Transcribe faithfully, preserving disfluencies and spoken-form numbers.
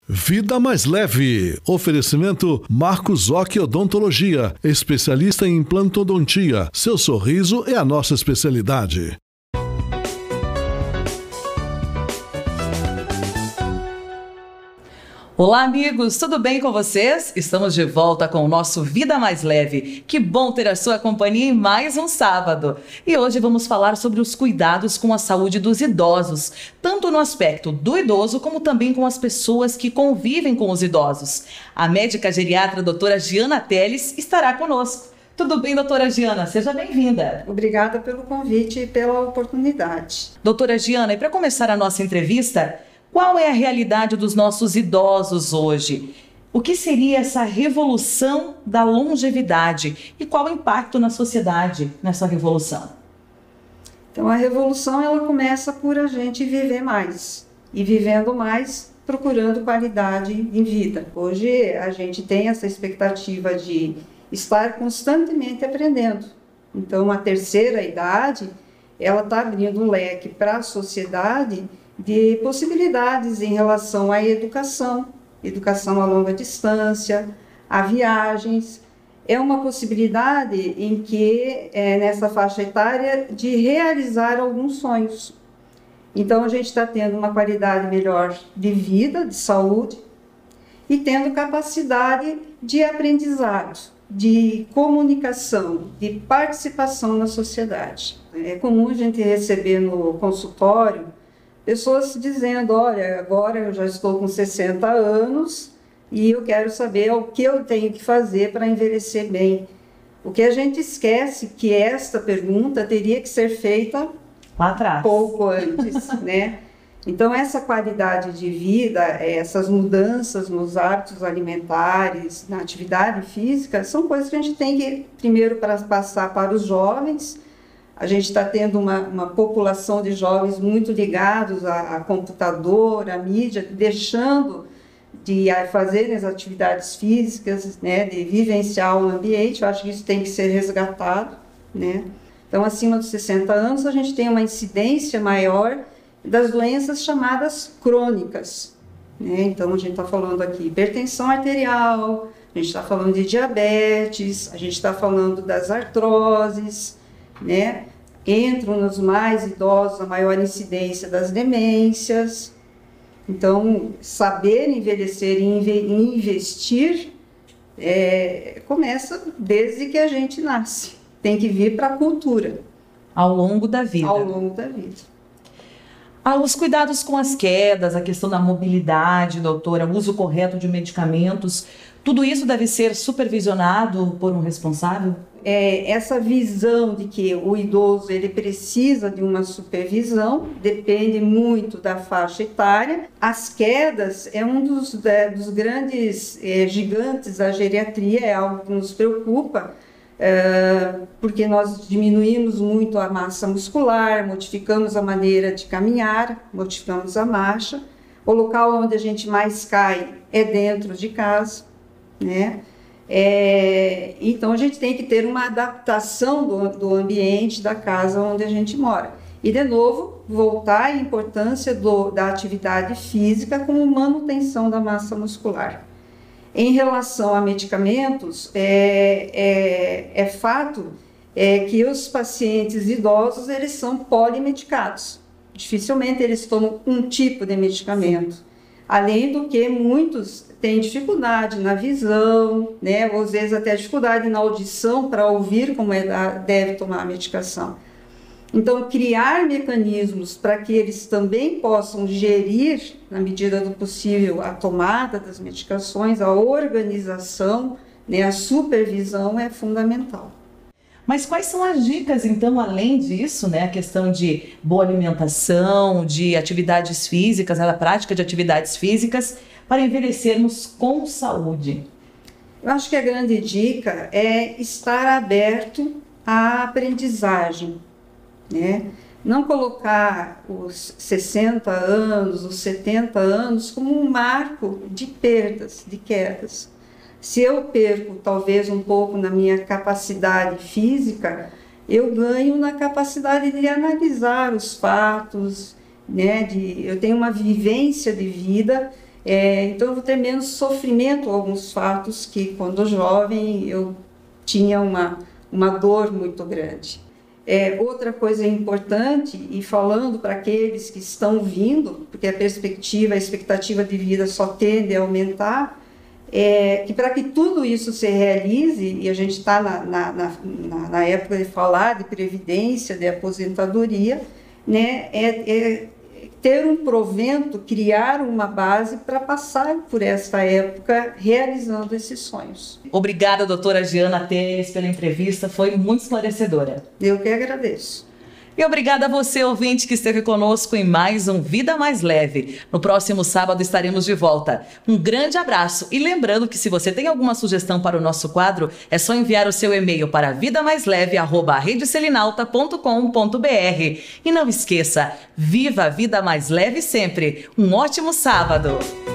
Vida mais leve. Oferecimento Marcos Occhi Odontologia, especialista em implantodontia. Seu sorriso é a nossa especialidade. Olá, amigos, tudo bem com vocês? Estamos de volta com o nosso Vida Mais Leve. Que bom ter a sua companhia em mais um sábado. E hoje vamos falar sobre os cuidados com a saúde dos idosos, tanto no aspecto do idoso como também com as pessoas que convivem com os idosos. A médica geriatra doutora Giana Teles estará conosco. Tudo bem, doutora Giana? Seja bem-vinda. Obrigada pelo convite e pela oportunidade. Doutora Giana, e para começar a nossa entrevista, qual é a realidade dos nossos idosos hoje? O que seria essa revolução da longevidade? E qual o impacto na sociedade nessa revolução? Então, a revolução ela começa por a gente viver mais. E vivendo mais, procurando qualidade em vida. Hoje, a gente tem essa expectativa de estar constantemente aprendendo. Então, a terceira idade, ela está abrindo um leque para a sociedade de possibilidades em relação à educação, educação a longa distância, a viagens. É uma possibilidade em que, é, nessa faixa etária, de realizar alguns sonhos. Então, a gente está tendo uma qualidade melhor de vida, de saúde, e tendo capacidade de aprendizado, de comunicação, de participação na sociedade. É comum a gente receber no consultório pessoas dizendo, olha, agora eu já estou com sessenta anos e eu quero saber o que eu tenho que fazer para envelhecer bem. O que a gente esquece que esta pergunta teria que ser feita lá atrás, pouco antes, né? Então, essa qualidade de vida, essas mudanças nos hábitos alimentares, na atividade física, são coisas que a gente tem que, primeiro, para passar para os jovens. A gente está tendo uma, uma população de jovens muito ligados a, a computador, a mídia, deixando de fazer as atividades físicas, né, de vivenciar o ambiente. Eu acho que isso tem que ser resgatado, né? Então, acima dos sessenta anos, a gente tem uma incidência maior das doenças chamadas crônicas, né? Então, a gente está falando aqui de hipertensão arterial, a gente está falando de diabetes, a gente está falando das artroses, né? Entram nos mais idosos a maior incidência das demências. Então, saber envelhecer e investir é, começa desde que a gente nasce. Tem que vir para a cultura. Ao longo da vida. Ao longo da vida. Ah, os cuidados com as quedas, a questão da mobilidade, doutora, o uso correto de medicamentos, tudo isso deve ser supervisionado por um responsável? É, essa visão de que o idoso ele precisa de uma supervisão depende muito da faixa etária. As quedas é um dos, é, dos grandes é, gigantes da geriatria, é algo que nos preocupa, é, porque nós diminuímos muito a massa muscular, modificamos a maneira de caminhar, modificamos a marcha. O local onde a gente mais cai é dentro de casa, né? É, então a gente tem que ter uma adaptação do, do ambiente da casa onde a gente mora. E de novo, voltar à importância do, da atividade física como manutenção da massa muscular. Em relação a medicamentos, é, é, é fato é, que os pacientes idosos eles são polimedicados. Dificilmente eles tomam um tipo de medicamento. Além do que muitos têm dificuldade na visão, né? Ou às vezes até dificuldade na audição para ouvir como é, deve tomar a medicação. Então, criar mecanismos para que eles também possam gerir, na medida do possível, a tomada das medicações, a organização, né? A supervisão é fundamental. Mas quais são as dicas, então, além disso, né, a questão de boa alimentação, de atividades físicas, a prática de atividades físicas, para envelhecermos com saúde? Eu acho que a grande dica é estar aberto à aprendizagem, né? Não colocar os sessenta anos, os setenta anos como um marco de perdas, de quedas. Se eu perco talvez um pouco na minha capacidade física, eu ganho na capacidade de analisar os fatos, né? De, eu tenho uma vivência de vida É, então eu vou ter menos sofrimento com alguns fatos que quando jovem eu tinha uma, uma dor muito grande. É, outra coisa importante, e falando para aqueles que estão vindo, porque a perspectiva, a expectativa de vida só tende a aumentar, é que para que tudo isso se realize, e a gente está na, na, na, na época de falar de previdência, de aposentadoria, né, é, é ter um provento, criar uma base para passar por essa época realizando esses sonhos. Obrigada, doutora Giana Teles, pela entrevista, foi muito esclarecedora. Eu que agradeço. E obrigada a você, ouvinte, que esteve conosco em mais um Vida Mais Leve. No próximo sábado estaremos de volta. Um grande abraço e lembrando que se você tem alguma sugestão para o nosso quadro, é só enviar o seu e-mail para vida mais leve arroba rede selinalta ponto com ponto br. E não esqueça, viva a vida mais leve sempre. Um ótimo sábado!